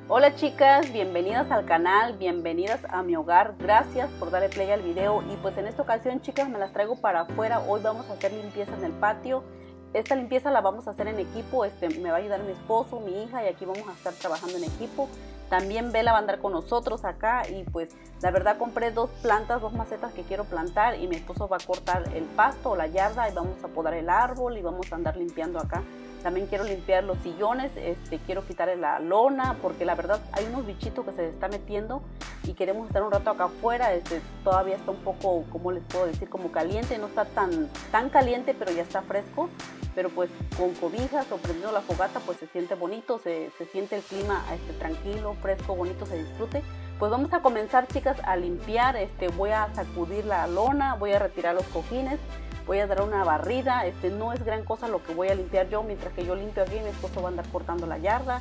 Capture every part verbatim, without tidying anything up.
Hola chicas, bienvenidas al canal, bienvenidas a mi hogar, gracias por darle play al video. Y pues en esta ocasión, chicas, me las traigo para afuera. Hoy vamos a hacer limpieza en el patio. Esta limpieza la vamos a hacer en equipo, este, me va a ayudar mi esposo, mi hija, y aquí vamos a estar trabajando en equipo. También Bella va a andar con nosotros acá, y pues la verdad compré dos plantas, dos macetas que quiero plantar, y mi esposo va a cortar el pasto o la yarda y vamos a podar el árbol y vamos a andar limpiando acá. También quiero limpiar los sillones, este, quiero quitarle la lona porque la verdad hay unos bichitos que se está metiendo y queremos estar un rato acá afuera. Este, todavía está un poco, ¿cómo les puedo decir? Como caliente, no está tan, tan caliente, pero ya está fresco. Pero pues con cobijas o prendiendo la fogata pues se siente bonito, se, se siente el clima este, tranquilo, fresco, bonito, se disfrute. Pues vamos a comenzar, chicas, a limpiar. Este, voy a sacudir la lona, voy a retirar los cojines. Voy a dar una barrida, este, no es gran cosa lo que voy a limpiar yo, mientras que yo limpio aquí, mi esposo va a andar cortando la yarda.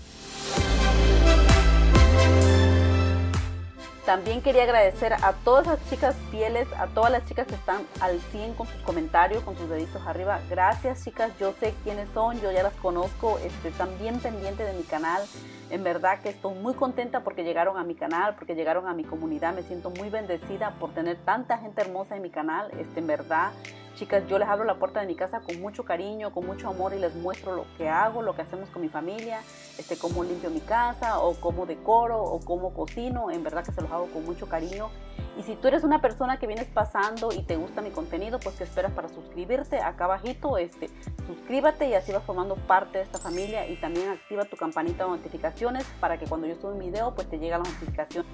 También quería agradecer a todas las chicas fieles, a todas las chicas que están al cien con sus comentarios, con sus deditos arriba. Gracias, chicas, yo sé quiénes son, yo ya las conozco, este, están bien pendientes de mi canal. En verdad que estoy muy contenta porque llegaron a mi canal, porque llegaron a mi comunidad. Me siento muy bendecida por tener tanta gente hermosa en mi canal. Este, en verdad, chicas, yo les abro la puerta de mi casa con mucho cariño, con mucho amor, y les muestro lo que hago, lo que hacemos con mi familia, este, cómo limpio mi casa, o cómo decoro, o cómo cocino. En verdad que se los hago con mucho cariño. Y si tú eres una persona que vienes pasando y te gusta mi contenido, pues ¿qué esperas para suscribirte? Acá abajito, este, suscríbete y así vas formando parte de esta familia. Y también activa tu campanita de notificaciones para que cuando yo suba un video, pues te llegue la notificación.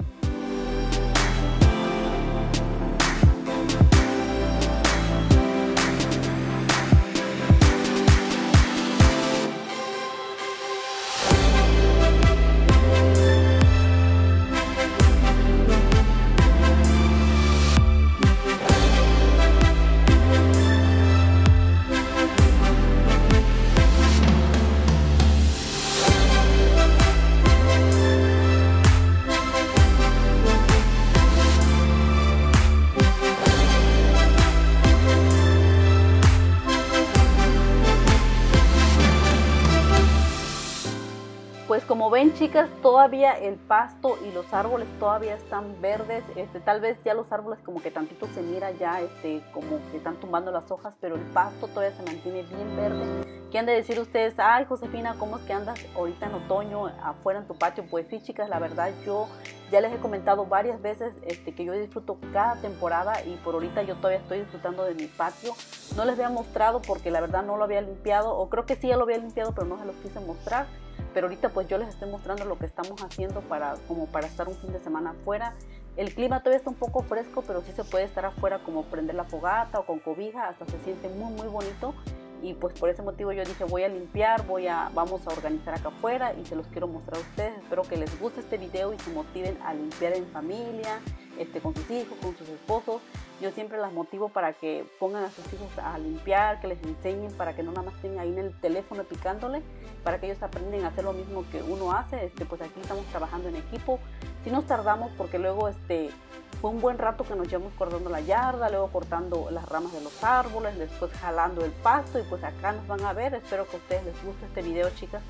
Pues como ven, chicas, todavía el pasto y los árboles todavía están verdes. Este, tal vez ya los árboles como que tantito se mira ya, este, como que están tumbando las hojas, pero el pasto todavía se mantiene bien verde. ¿Qué han de decir ustedes? Ay, Josefina, ¿cómo es que andas ahorita en otoño afuera en tu patio? Pues sí, chicas, la verdad yo ya les he comentado varias veces este, que yo disfruto cada temporada, y por ahorita yo todavía estoy disfrutando de mi patio. No les había mostrado porque la verdad no lo había limpiado, o creo que sí ya lo había limpiado, pero no se los quise mostrar. Pero ahorita pues yo les estoy mostrando lo que estamos haciendo para, como para estar un fin de semana afuera. El clima todavía está un poco fresco, pero sí se puede estar afuera, como prender la fogata o con cobija, hasta se siente muy muy bonito. Y pues por ese motivo yo dije voy a limpiar, voy a, vamos a organizar acá afuera y se los quiero mostrar a ustedes. Espero que les guste este video y se motiven a limpiar en familia, este, con sus hijos, con sus esposos. Yo siempre las motivo para que pongan a sus hijos a limpiar, que les enseñen, para que no nada más estén ahí en el teléfono picándole, para que ellos aprenden a hacer lo mismo que uno hace. Este, pues aquí estamos trabajando en equipo. Si nos tardamos porque luego este, fue un buen rato que nos llevamos cortando la yarda, luego cortando las ramas de los árboles, después jalando el pasto, y pues acá nos van a ver. Espero que a ustedes les guste este video, chicas.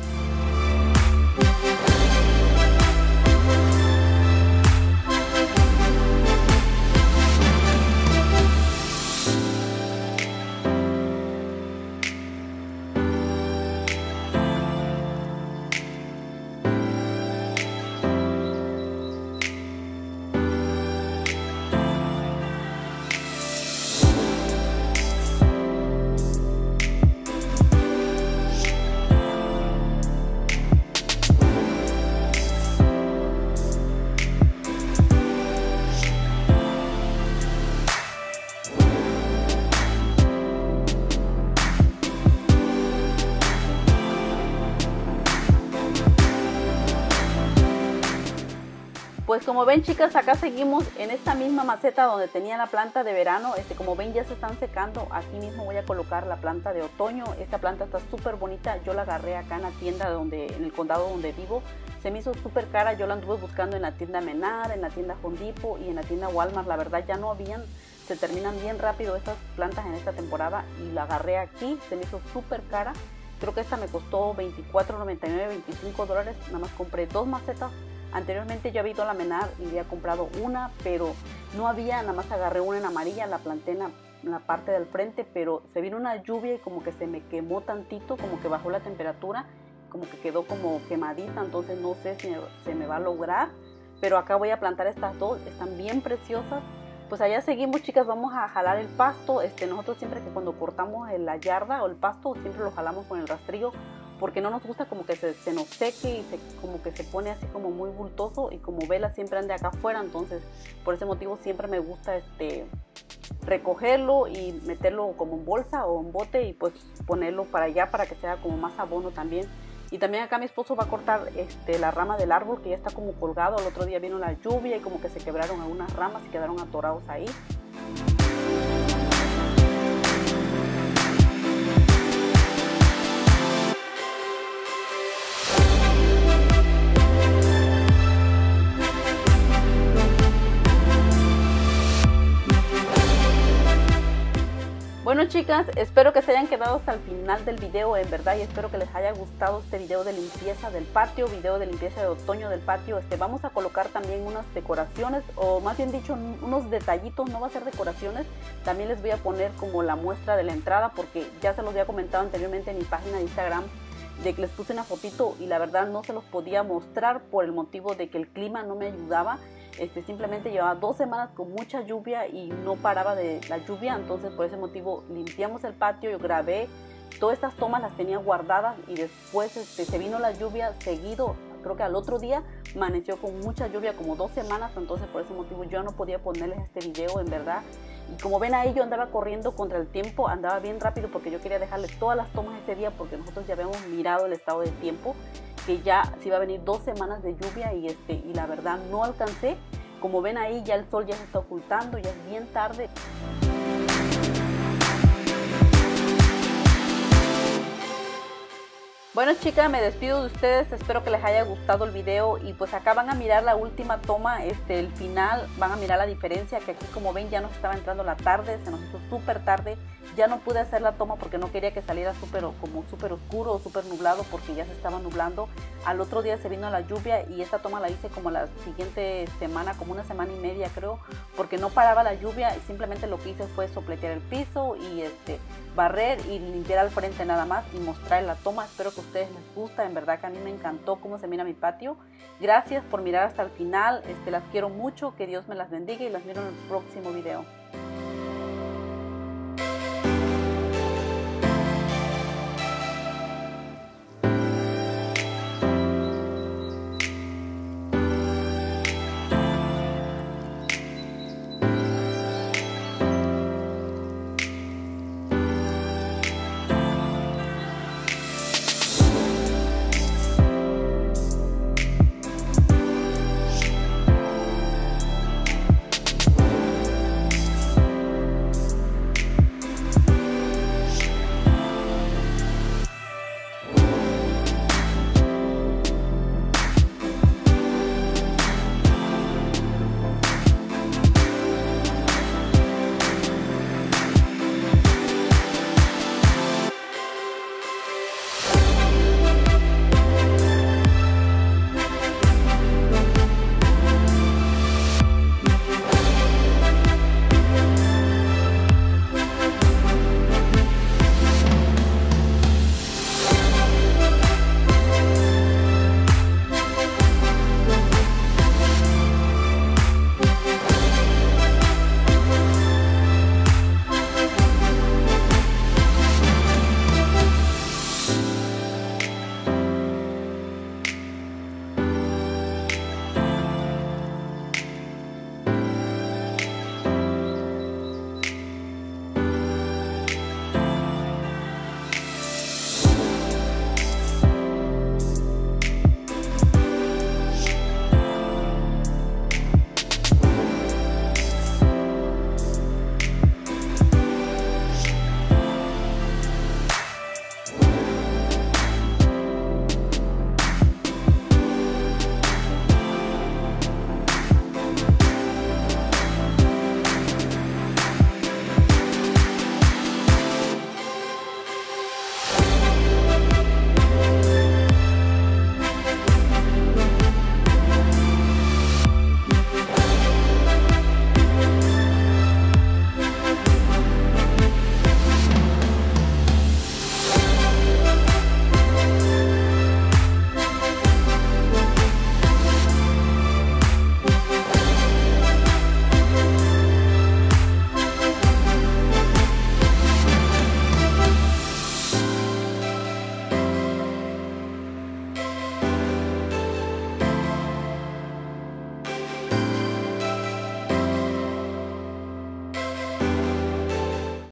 Pues como ven, chicas, acá seguimos en esta misma maceta donde tenía la planta de verano. Este, como ven, ya se están secando. Aquí mismo voy a colocar la planta de otoño. Esta planta está súper bonita. Yo la agarré acá en la tienda donde, en el condado donde vivo. Se me hizo súper cara. Yo la anduve buscando en la tienda Menard, en la tienda Home Depot y en la tienda Walmart. La verdad ya no habían. Se terminan bien rápido estas plantas en esta temporada y la agarré aquí. Se me hizo súper cara. Creo que esta me costó veinticuatro noventa y nueve, veinticinco dólares. Nada más compré dos macetas. Anteriormente yo había ido a la Menard y había comprado una, pero no había, nada más agarré una en amarilla, la planté en la, en la parte del frente, pero se vino una lluvia y como que se me quemó tantito, como que bajó la temperatura, como que quedó como quemadita, entonces no sé si se me va a lograr, pero acá voy a plantar estas dos, están bien preciosas. Pues allá seguimos, chicas, vamos a jalar el pasto. Este, nosotros siempre que cuando cortamos la yarda o el pasto, siempre lo jalamos con el rastrillo, porque no nos gusta como que se, se nos seque y se, como que se pone así como muy bultoso, y como Vela siempre anda acá afuera, entonces por ese motivo siempre me gusta este, recogerlo y meterlo como en bolsa o en bote y pues ponerlo para allá para que sea como más abono también. Y también acá mi esposo va a cortar este, la rama del árbol que ya está como colgado. El otro día vino la lluvia y como que se quebraron algunas ramas y quedaron atorados ahí. Bueno, chicas, espero que se hayan quedado hasta el final del video, en verdad, y espero que les haya gustado este video de limpieza del patio, video de limpieza de otoño del patio. Este, vamos a colocar también unas decoraciones, o más bien dicho, unos detallitos, no va a ser decoraciones. También les voy a poner como la muestra de la entrada, porque ya se los había comentado anteriormente en mi página de Instagram, de que les puse una fotito y la verdad no se los podía mostrar por el motivo de que el clima no me ayudaba. Este, simplemente llevaba dos semanas con mucha lluvia y no paraba de la lluvia, entonces por ese motivo limpiamos el patio. Yo grabé todas estas tomas, las tenía guardadas, y después este, se vino la lluvia seguido. Creo que al otro día amaneció con mucha lluvia, como dos semanas, entonces por ese motivo yo no podía ponerles este video, en verdad. Y como ven ahí, yo andaba corriendo contra el tiempo, andaba bien rápido porque yo quería dejarles todas las tomas este día, porque nosotros ya habíamos mirado el estado del tiempo, que ya se iba a venir dos semanas de lluvia, y, este, y la verdad no alcancé. Como ven ahí, ya el sol ya se está ocultando, ya es bien tarde. Bueno, chicas, me despido de ustedes, espero que les haya gustado el video, y pues acá van a mirar la última toma, este, el final, van a mirar la diferencia, que aquí como ven ya nos estaba entrando la tarde, se nos hizo súper tarde. Ya no pude hacer la toma porque no quería que saliera súper como súper oscuro o súper nublado, porque ya se estaba nublando. Al otro día se vino la lluvia y esta toma la hice como la siguiente semana, como una semana y media creo, porque no paraba la lluvia, y simplemente lo que hice fue sopletear el piso y este, barrer y limpiar al frente nada más, y mostrar la toma. Espero que a ustedes les gusta, en verdad que a mí me encantó cómo se mira mi patio. Gracias por mirar hasta el final, este, las quiero mucho, que Dios me las bendiga y las miro en el próximo video.